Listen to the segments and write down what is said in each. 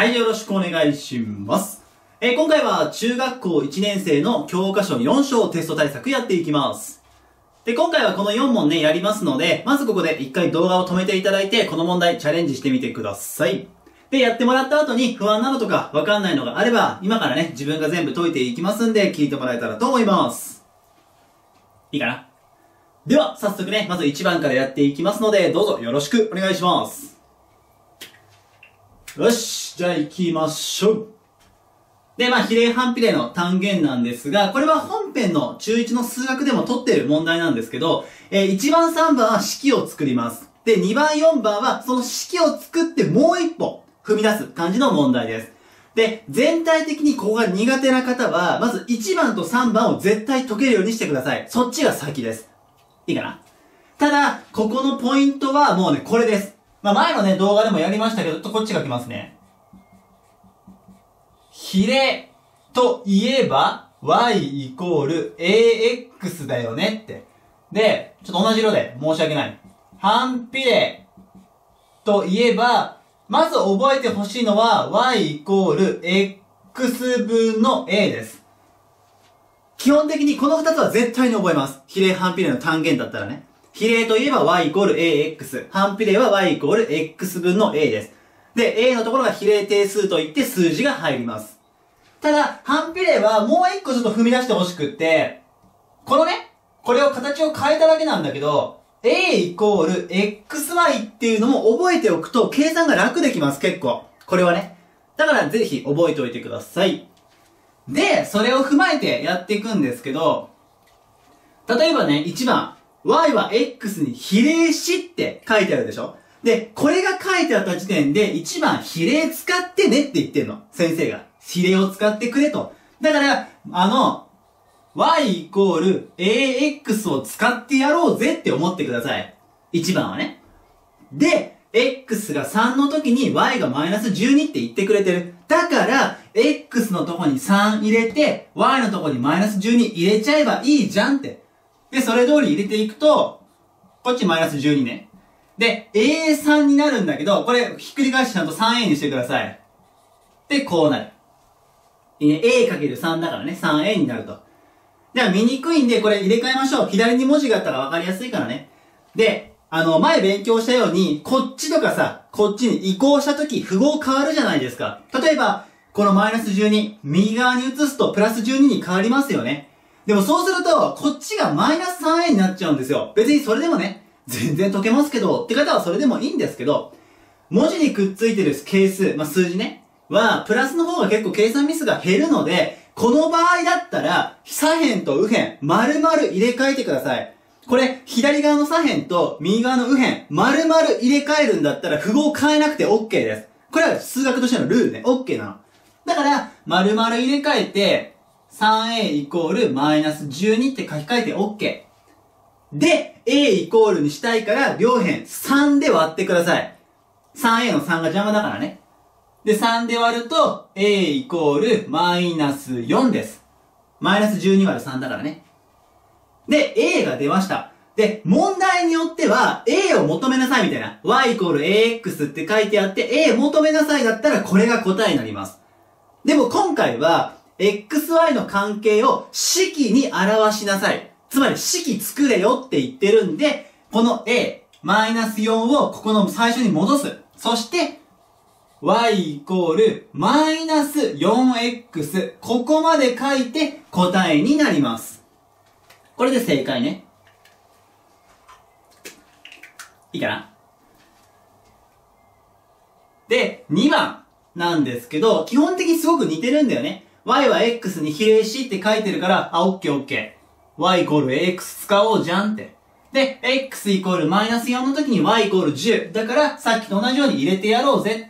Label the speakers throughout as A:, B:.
A: はい、よろしくお願いします。今回は中学校1年生の教科書4章テスト対策やっていきます。で、今回はこの4問ね、やりますので、まずここで1回動画を止めていただいて、この問題チャレンジしてみてください。で、やってもらった後に不安なのとかわかんないのがあれば、今からね、自分が全部解いていきますんで、聞いてもらえたらと思います。いいかな？では、早速ね、まず1番からやっていきますので、どうぞよろしくお願いします。よし、じゃあ行きましょう。で、比例反比例の単元なんですが、これは本編の中1の数学でも取っている問題なんですけど、1番3番は式を作ります。で、2番4番はその式を作ってもう一歩踏み出す感じの問題です。で、全体的にここが苦手な方は、まず1番と3番を絶対解けるようにしてください。そっちが先です。いいかな？ただ、ここのポイントはもうね、これです。前のね、動画でもやりましたけど、こっちが来ますね。比例といえば、y イコール ax だよねって。で、ちょっと同じ色で申し訳ない。反比例といえば、まず覚えてほしいのは、y イコール x 分の a です。基本的にこの2つは絶対に覚えます。比例反比例の単元だったらね。比例といえば y イコール ax。反比例は y イコール x 分の a です。で、a のところが比例定数といって数字が入ります。ただ、反比例はもう一個ちょっと踏み出してほしくって、このね、これを形を変えただけなんだけど、a イコール xy っていうのも覚えておくと計算が楽できます、結構。これはね。だからぜひ覚えておいてください。で、それを踏まえてやっていくんですけど、例えばね、1番。y は x に比例しって書いてあるでしょ？で、これが書いてあった時点で1番比例使ってねって言ってんの。先生が。比例を使ってくれと。だから、y イコール ax を使ってやろうぜって思ってください。1番はね。で、x が3の時に y がマイナス12って言ってくれてる。だから、x のとこに3入れて、y のとこにマイナス12入れちゃえばいいじゃんって。で、それ通り入れていくと、こっちマイナス12ね。で、A3 になるんだけど、これ、ひっくり返してちゃんと 3A にしてください。で、こうなる。A×3 だからね、3A になると。では、見にくいんで、これ入れ替えましょう。左に文字があったら分かりやすいからね。で、前勉強したように、こっちとかさ、こっちに移行したとき、符号変わるじゃないですか。例えば、このマイナス12、右側に移すとプラス12に変わりますよね。でもそうすると、こっちがマイナス 3a になっちゃうんですよ。別にそれでもね、全然解けますけど、って方はそれでもいいんですけど、文字にくっついてる係数、数字ね、は、プラスの方が結構計算ミスが減るので、この場合だったら、左辺と右辺、丸々入れ替えてください。これ、左側の左辺と右側の右辺、丸々入れ替えるんだったら、符号変えなくて OK です。これは数学としてのルールね、OK なの。だから、丸々入れ替えて、3a イコールマイナス12って書き換えて OK。で、a イコールにしたいから、両辺3で割ってください。3a の3が邪魔だからね。で、3で割ると、a イコールマイナス4です。マイナス12割る3だからね。で、a が出ました。で、問題によっては、a を求めなさいみたいな。y イコール ax って書いてあって、a 求めなさいだったら、これが答えになります。でも今回は、xy の関係を式に表しなさい。つまり式作れよって言ってるんで、この a、マイナス4をここの最初に戻す。そして、y イコールマイナス 4x。ここまで書いて答えになります。これで正解ね。いいかな？で、2番なんですけど、基本的にすごく似てるんだよね。y は x に比例しって書いてるから、オッケーオッケー。y イコール ax 使おうじゃんって。で、x イコールマイナス4の時に y イコール10。だから、さっきと同じように入れてやろうぜって。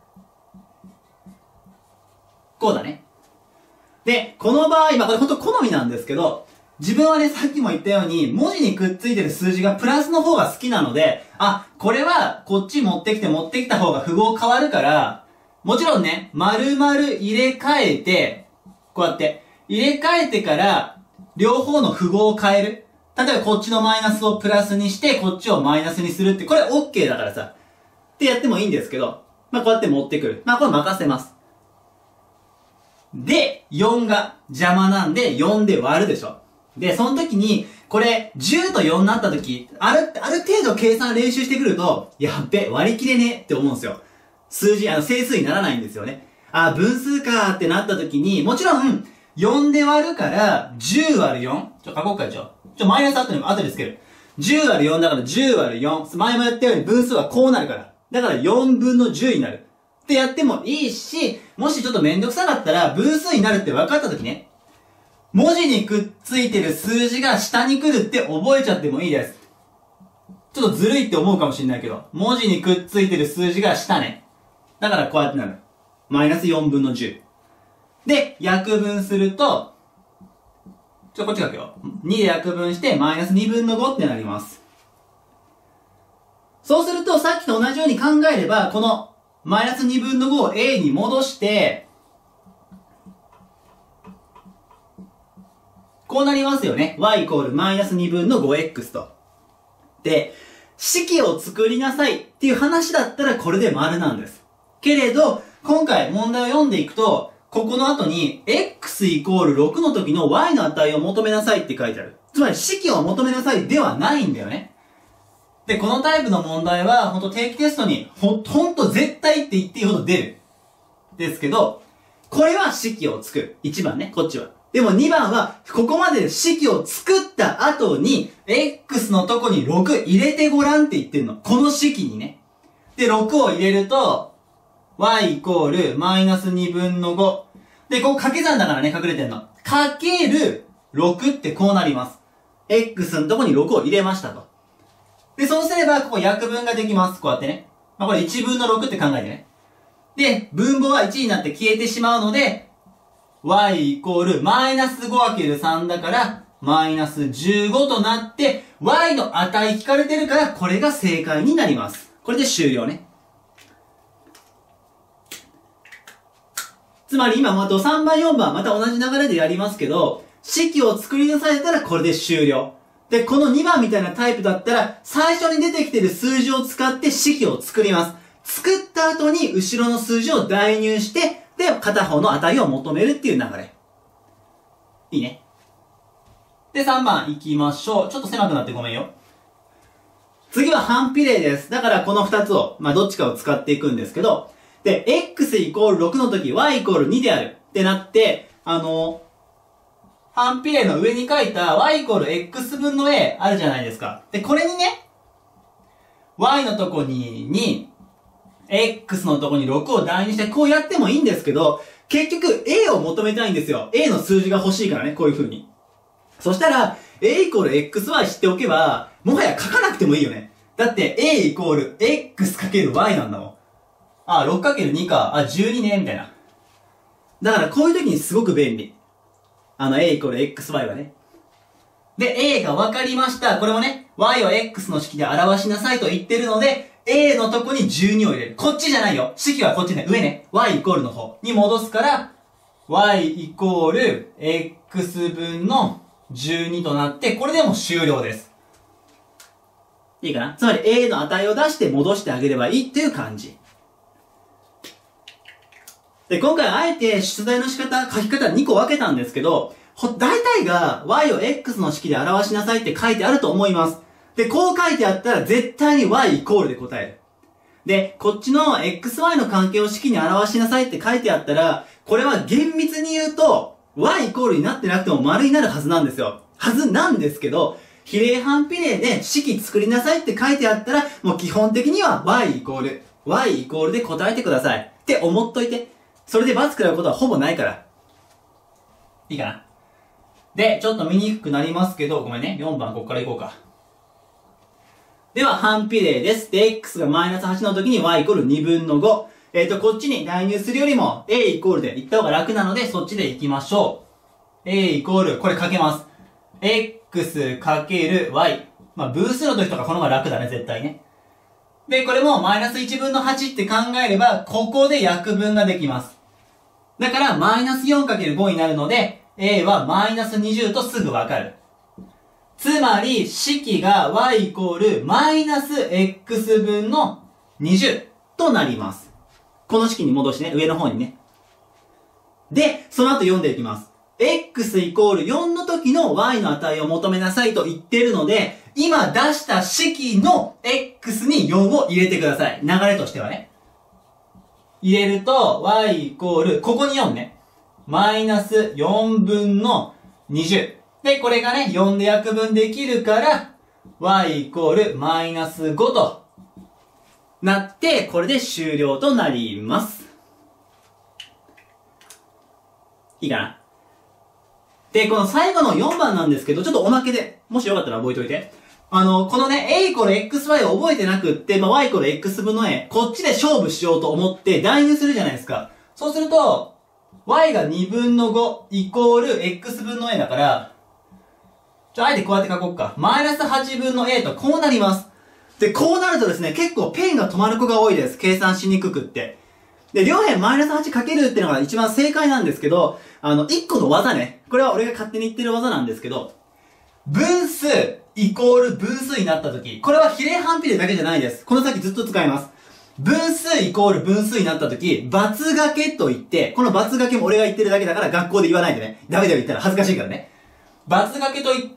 A: こうだね。で、この場合、これほんと好みなんですけど、自分はね、さっきも言ったように、文字にくっついてる数字がプラスの方が好きなので、これはこっち持ってきた方が符号変わるから、もちろんね、丸々入れ替えて、こうやって、入れ替えてから、両方の符号を変える。例えばこっちのマイナスをプラスにして、こっちをマイナスにするって、これ OK だからさ。ってやってもいいんですけど、 まあ、こうやって持ってくる。まあ、これ任せます。で、4が邪魔なんで、4で割るでしょ。で、その時に、これ、10と4になった時、ある程度計算練習してくると、やっべ、割り切れねえって思うんですよ。数字、整数にならないんですよね。あ、分数かーってなった時に、もちろん、4で割るから、10割る 4? 書こうか、マイナス後でつける。10割る4だから10割る4。前もやったように分数はこうなるから。だから4分の10になる。ってやってもいいし、もしちょっとめんどくさかったら、分数になるって分かった時ね、文字にくっついてる数字が下に来るって覚えちゃってもいいです。ちょっとずるいって思うかもしれないけど、文字にくっついてる数字が下ね。だからこうやってなる。マイナス4分の10。で、約分すると、こっち書くよ。2で約分して、マイナス2分の5ってなります。そうすると、さっきと同じように考えれば、この、マイナス2分の5を A に戻して、こうなりますよね。y イコールマイナス2分の 5x と。で、式を作りなさいっていう話だったらこれで丸なんです。けれど、今回問題を読んでいくと、ここの後に、x イコール6の時の y の値を求めなさいって書いてある。つまり式を求めなさいではないんだよね。で、このタイプの問題は、ほんと定期テストに、ほんと絶対って言っていいほど出る。ですけど、これは式を作る。1番ね、こっちは。でも2番は、ここまで式を作った後に、x のとこに6入れてごらんって言ってるの。この式にね。で、6を入れると、y イコールマイナス2分の5。で、ここ掛け算だからね、隠れてんの。かける6ってこうなります。x のとこに6を入れましたと。で、そうすれば、ここ約分ができます。こうやってね。まあ、これ1分の6って考えてね。で、分母は1になって消えてしまうので、y イコールマイナス 5×3 だから、マイナス15となって、y の値引かれてるから、これが正解になります。これで終了ね。つまり今また3番4番また同じ流れでやりますけど、式を作り出されたらこれで終了。で、この2番みたいなタイプだったら、最初に出てきてる数字を使って式を作ります。作った後に後ろの数字を代入して、で、片方の値を求めるっていう流れ。いいね。で、3番行きましょう。ちょっと狭くなってごめんよ。次は反比例です。だからこの2つを、どっちかを使っていくんですけど、で、x イコール6の時、y イコール2であるってなって、反比例の上に書いた y イコール x 分の a あるじゃないですか。で、これにね、y のとこにx のとこに6を代入してこうやってもいいんですけど、結局 a を求めたいんですよ。a の数字が欲しいからね、こういう風に。そしたら、a イコール xy 知っておけば、もはや書かなくてもいいよね。だって a イコール x かける y なんだもん。あ、6×2 か。あ、12ね、みたいな。だからこういう時にすごく便利。a イコール xy はね。で、a が分かりました。これもね、y を x の式で表しなさいと言ってるので、a のとこに12を入れる。こっちじゃないよ。式はこっちね。上ね。y イコールの方に戻すから、y イコール x 分の12となって、これでも終了です。いいかな？つまり a の値を出して戻してあげればいいっていう感じ。で、今回あえて出題の仕方、書き方2個分けたんですけど、大体が y を x の式で表しなさいって書いてあると思います。で、こう書いてあったら絶対に y イコールで答える。で、こっちの xy の関係を式に表しなさいって書いてあったら、これは厳密に言うと、y イコールになってなくても丸になるはずなんですよ。はずなんですけど、比例反比例で式作りなさいって書いてあったら、もう基本的には y イコールで答えてください。って思っといて。それで罰食らうことはほぼないから。いいかな？で、ちょっと見にくくなりますけど、ごめんね。4番ここから行こうか。では、反比例です。で、x がマイナス8の時に y イコール2分の5。こっちに代入するよりも a イコールで言った方が楽なので、そっちで行きましょう。a イコール、これかけます。x かける y。分数の時とかこの方が楽だね、絶対ね。で、これもマイナス1分の8って考えれば、ここで約分ができます。だから、マイナス 4×5 になるので、a はマイナス20とすぐわかる。つまり、式が y イコールマイナス x 分の20となります。 この式に戻してね、上の方にね。で、その後読んでいきます。x イコール4の時の y の値を求めなさいと言ってるので、今出した式の x に4を入れてください。流れとしてはね。入れると、y イコール、ここに4ね。マイナス4分の20。で、これがね、4で約分できるから、y イコールマイナス5となって、これで終了となります。いいかな？で、この最後の4番なんですけど、ちょっとおまけで、もしよかったら覚えておいて。このね、a イコール xy を覚えてなくって、y イコール x 分の a、こっちで勝負しようと思って代入するじゃないですか。そうすると、y が2分の5イコール x 分の a だから、あえてこうやって書こうか。マイナス8分の a とこうなります。で、こうなるとですね、結構ペンが止まる子が多いです。計算しにくくって。で、両辺マイナス8かけるっていうのが一番正解なんですけど、1個の技ね。これは俺が勝手に言ってる技なんですけど、分数イコール分数になった時、これは比例反比例だけじゃないです。この先ずっと使います。分数イコール分数になった時、×掛けと言って、この×掛けも俺が言ってるだけだから学校で言わないでね。ダメだよ言ったら恥ずかしいからね。×掛けと言って、×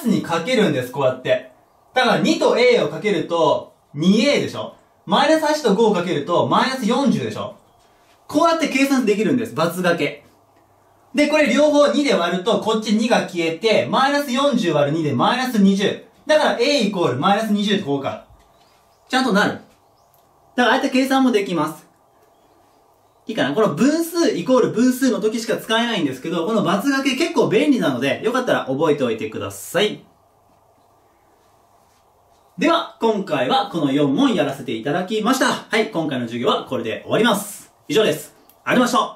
A: にかけるんです、こうやって。だから2と a をかけると 2a でしょ。マイナス8と5をかけるとマイナス40でしょ。こうやって計算できるんです、×掛け。で、これ両方2で割ると、こっち2が消えて、マイナス40割る2でマイナス20。だから a イコールマイナス20ってこうか。ちゃんとなる。だからああやって計算もできます。いいかな？この分数イコール分数の時しか使えないんですけど、この×掛け結構便利なので、よかったら覚えておいてください。では、今回はこの4問やらせていただきました。はい、今回の授業はこれで終わります。以上です。ありがとうございました。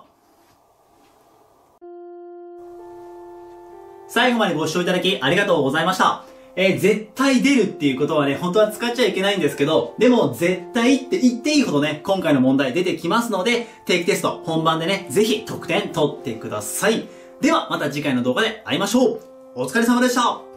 A: 最後までご視聴いただきありがとうございました。絶対出るっていうことはね、本当は使っちゃいけないんですけど、でも絶対って言っていいほどね、今回の問題出てきますので、定期テスト、本番でね、ぜひ得点取ってください。では、また次回の動画で会いましょう。お疲れ様でした。